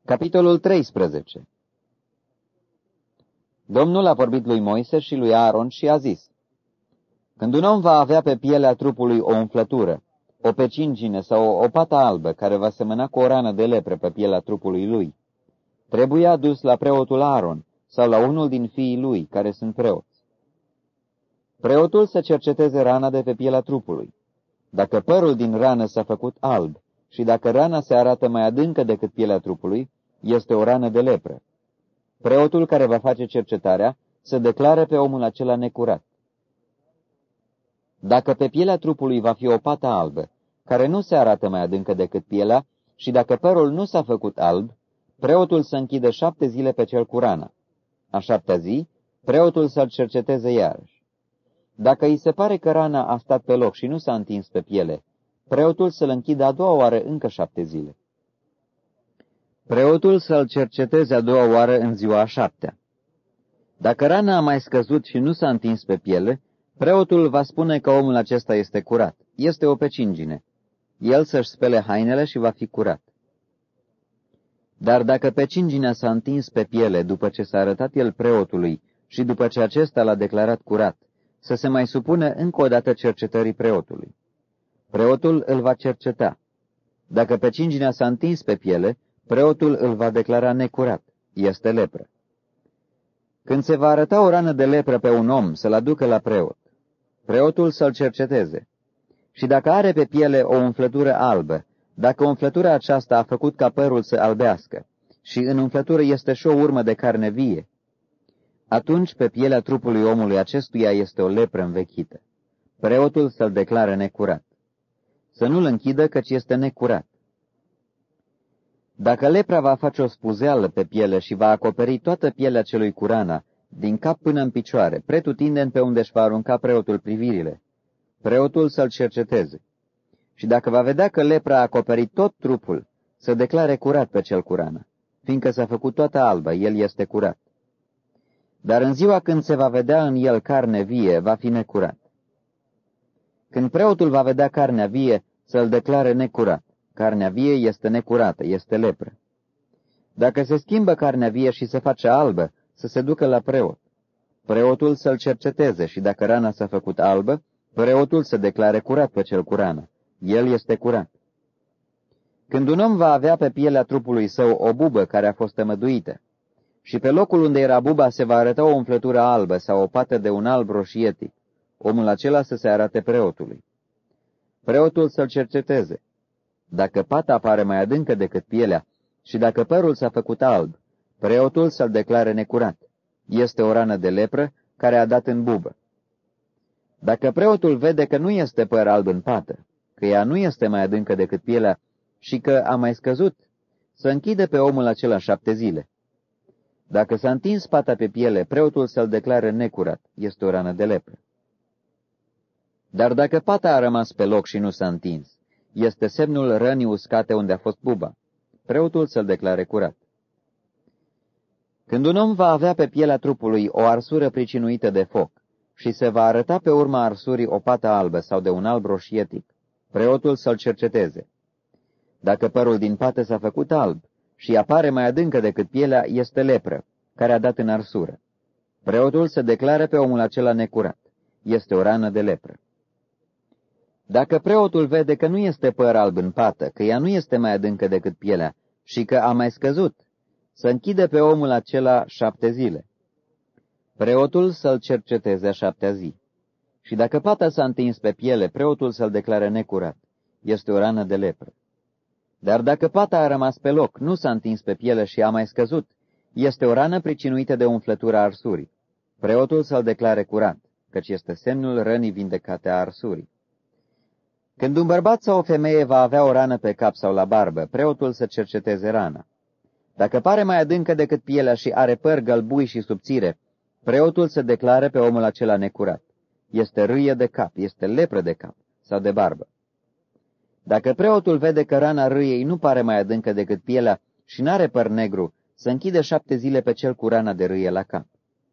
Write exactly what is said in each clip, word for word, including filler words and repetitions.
Capitolul treisprezece. Domnul a vorbit lui Moise și lui Aaron și a zis: Când un om va avea pe pielea trupului o umflătură, o pecingine sau o pată albă care va semăna cu o rană de lepră pe pielea trupului lui, trebuie adus la preotul Aaron sau la unul din fiii lui, care sunt preoți. Preotul să cerceteze rana de pe pielea trupului. Dacă părul din rană s-a făcut alb și dacă rana se arată mai adâncă decât pielea trupului, este o rană de lepră. Preotul care va face cercetarea să declare pe omul acela necurat. Dacă pe pielea trupului va fi o pată albă, care nu se arată mai adâncă decât pielea, și dacă părul nu s-a făcut alb, preotul să închidă șapte zile pe cel cu rana. A șaptea zi, preotul să-l cerceteze iarăși. Dacă îi se pare că rana a stat pe loc și nu s-a întins pe piele, preotul să-l închidă a doua oară încă șapte zile. Preotul să-l cerceteze a doua oară în ziua a șaptea. Dacă rana a mai scăzut și nu s-a întins pe piele, preotul va spune că omul acesta este curat. Este o pecingine. El să-și spele hainele și va fi curat. Dar dacă pecinginea s-a întins pe piele după ce s-a arătat el preotului și după ce acesta l-a declarat curat, să se mai supune încă o dată cercetării preotului. Preotul îl va cerceta. Dacă pecinginea s-a întins pe piele, preotul îl va declara necurat. Este lepră. Când se va arăta o rană de lepră pe un om, să-l aducă la preot. Preotul să-l cerceteze. Și dacă are pe piele o umflătură albă, dacă umflătura aceasta a făcut ca părul să albească, și în umflătură este și o urmă de carne vie, atunci pe pielea trupului omului acestuia este o lepră învechită. Preotul să-l declare necurat. Să nu-l închidă, căci este necurat. Dacă lepra va face o spuzeală pe piele și va acoperi toată pielea celui cu rana, din cap până în picioare, pretutindeni pe unde își va arunca preotul privirile, preotul să-l cerceteze. Și dacă va vedea că lepra a acoperit tot trupul, să declare curat pe cel cu rana, fiindcă s-a făcut toată albă, el este curat. Dar în ziua când se va vedea în el carne vie, va fi necurat. Când preotul va vedea carnea vie, să-l declare necurat. Carnea vie este necurată, este lepră. Dacă se schimbă carnea vie și se face albă, să se ducă la preot. Preotul să-l cerceteze și dacă rana s-a făcut albă, preotul să declare curat pe cel cu rană. El este curat. Când un om va avea pe pielea trupului său o bubă care a fost tămăduită, și pe locul unde era buba se va arăta o umflătură albă sau o pată de un alb roșietic, omul acela să se arate preotului. Preotul să-l cerceteze. Dacă pata apare mai adâncă decât pielea și dacă părul s-a făcut alb, preotul să-l declare necurat. Este o rană de lepră care a dat în bubă. Dacă preotul vede că nu este păr alb în pată, că ea nu este mai adâncă decât pielea și că a mai scăzut, să închide pe omul acela șapte zile. Dacă s-a întins pata pe piele, preotul să-l declare necurat. Este o rană de lepră. Dar dacă pata a rămas pe loc și nu s-a întins, este semnul rănii uscate unde a fost buba. Preotul să-l declare curat. Când un om va avea pe pielea trupului o arsură pricinuită de foc și se va arăta pe urma arsurii o pată albă sau de un alb roșietic, preotul să-l cerceteze. Dacă părul din pată s-a făcut alb și apare mai adâncă decât pielea, este lepră, care a dat în arsură. Preotul să declare pe omul acela necurat. Este o rană de lepră. Dacă preotul vede că nu este păr alb în pată, că ea nu este mai adâncă decât pielea și că a mai scăzut, să închide pe omul acela șapte zile. Preotul să-l cerceteze a șaptea zi. Și dacă pata s-a întins pe piele, preotul să-l declare necurat. Este o rană de lepră. Dar dacă pata a rămas pe loc, nu s-a întins pe piele și a mai scăzut, este o rană pricinuită de umflătura arsurii. Preotul să-l declare curat, căci este semnul rănii vindecate a arsurii. Când un bărbat sau o femeie va avea o rană pe cap sau la barbă, preotul să cerceteze rana. Dacă pare mai adâncă decât pielea și are păr gălbui și subțire, preotul să declare pe omul acela necurat. Este râie de cap, este lepră de cap sau de barbă. Dacă preotul vede că rana râiei nu pare mai adâncă decât pielea și n-are păr negru, să închide șapte zile pe cel cu rana de râie la cap.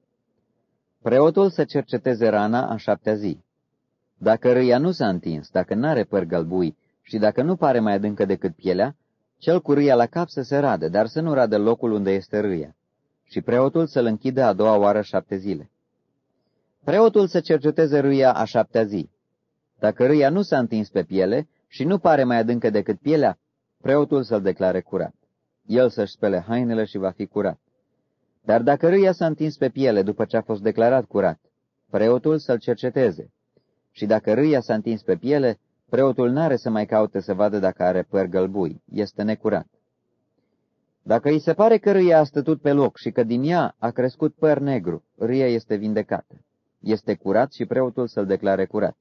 Preotul să cerceteze rana a șaptea zi. Dacă râia nu s-a întins, dacă n-are păr gălbui și dacă nu pare mai adâncă decât pielea, Cel cu râia la cap să se radă, dar să nu radă locul unde este râia, și preotul să-l închidă a doua oară șapte zile. Preotul să cerceteze râia a șaptea zi. Dacă râia nu s-a întins pe piele și nu pare mai adâncă decât pielea, preotul să-l declare curat. El să-și spele hainele și va fi curat. Dar dacă râia s-a întins pe piele după ce a fost declarat curat, preotul să-l cerceteze. Și dacă râia s-a întins pe piele, preotul n-are să mai caute să vadă dacă are păr gălbui, este necurat. Dacă îi se pare că râia a stătut pe loc și că din ea a crescut păr negru, râia este vindecată. Este curat și preotul să-l declare curat.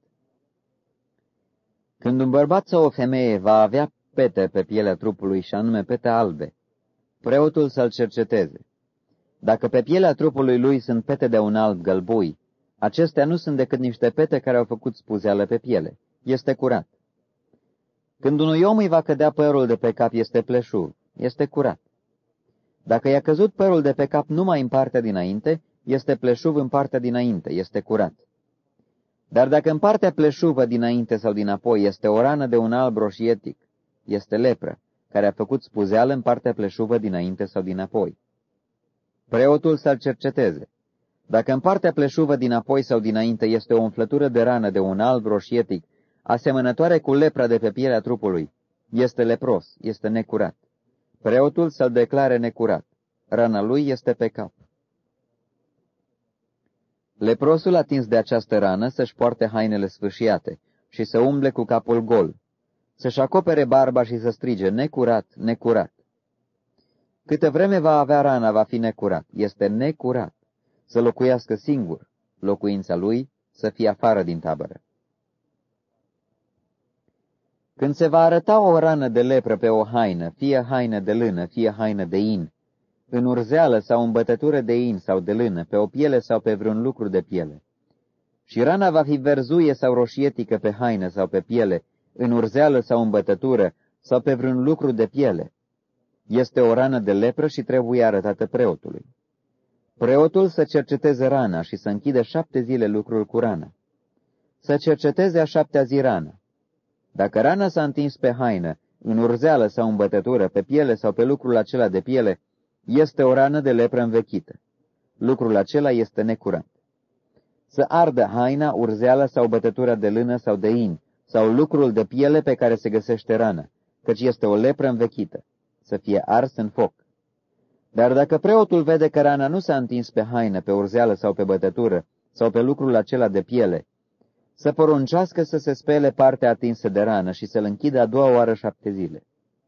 Când un bărbat sau o femeie va avea pete pe pielea trupului, și anume pete albe, preotul să-l cerceteze. Dacă pe pielea trupului lui sunt pete de un alb gălbui, acestea nu sunt decât niște pete care au făcut spuzeală pe piele. Este curat. Când unui om îi va cădea părul de pe cap, este pleșuv, este curat. Dacă i-a căzut părul de pe cap numai în partea dinainte, este pleșuv în partea dinainte, este curat. Dar dacă în partea pleșuvă dinainte sau dinapoi este o rană de un alb roșietic, este lepră, care a făcut spuzeală în partea pleșuvă dinainte sau dinapoi. Preotul să-l cerceteze. Dacă în partea pleșuvă dinapoi sau dinainte este o umflătură de rană de un alb roșietic, asemănătoare cu lepra de pe pielea trupului, este lepros, este necurat. Preotul să-l declare necurat. Rana lui este pe cap. Leprosul atins de această rană să-și poarte hainele sfâșiate și să umble cu capul gol, să-și acopere barba și să strige, necurat, necurat. Câtă vreme va avea rana, va fi necurat, este necurat, să locuiască singur, locuința lui să fie afară din tabără. Când se va arăta o rană de lepră pe o haină, fie haină de lână, fie haină de in, în urzeală sau în bătătură de in sau de lână, pe o piele sau pe vreun lucru de piele, și rana va fi verzuie sau roșietică pe haină sau pe piele, în urzeală sau în bătătură, sau pe vreun lucru de piele, este o rană de lepră și trebuie arătată preotului. Preotul să cerceteze rana și să închidă șapte zile lucrul cu rana. Să cerceteze a șaptea zi rana. Dacă rana s-a întins pe haină, în urzeală sau în bătătură, pe piele sau pe lucrul acela de piele, este o rană de lepră învechită. Lucrul acela este necurat. Să ardă haina, urzeala sau bătătura de lână sau de in, sau lucrul de piele pe care se găsește rana, căci este o lepră învechită, să fie ars în foc. Dar dacă preotul vede că rana nu s-a întins pe haină, pe urzeală sau pe bătătură, sau pe lucrul acela de piele, să poruncească să se spele partea atinsă de rană și să-l închidă a doua oară șapte zile.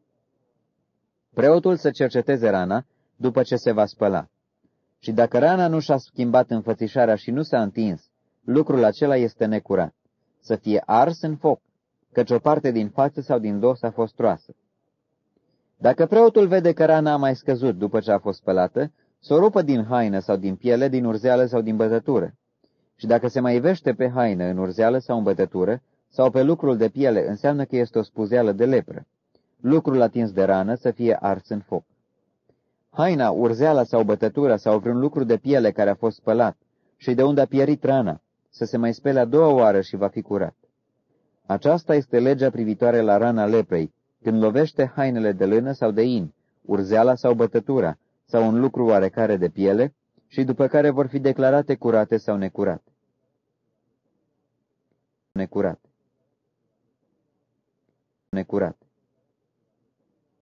Preotul să cerceteze rana după ce se va spăla. Și dacă rana nu și-a schimbat înfățișarea și nu s-a întins, lucrul acela este necurat, să fie ars în foc, căci o parte din față sau din dos a fost troasă. Dacă preotul vede că rana a mai scăzut după ce a fost spălată, să o rupă din haină sau din piele, din urzeală sau din bătătură. Și dacă se mai ivește pe haină, în urzeală sau în bătătură, sau pe lucrul de piele, înseamnă că este o spuzeală de lepră. Lucrul atins de rană să fie ars în foc. Haina, urzeala sau bătătura sau vreun lucru de piele care a fost spălat și de unde a pierit rana, să se mai spele a doua oară și va fi curat. Aceasta este legea privitoare la rana leprei, când lovește hainele de lână sau de in, urzeala sau bătătura, sau un lucru oarecare de piele, și după care vor fi declarate curate sau necurate. Necurat. Necurat.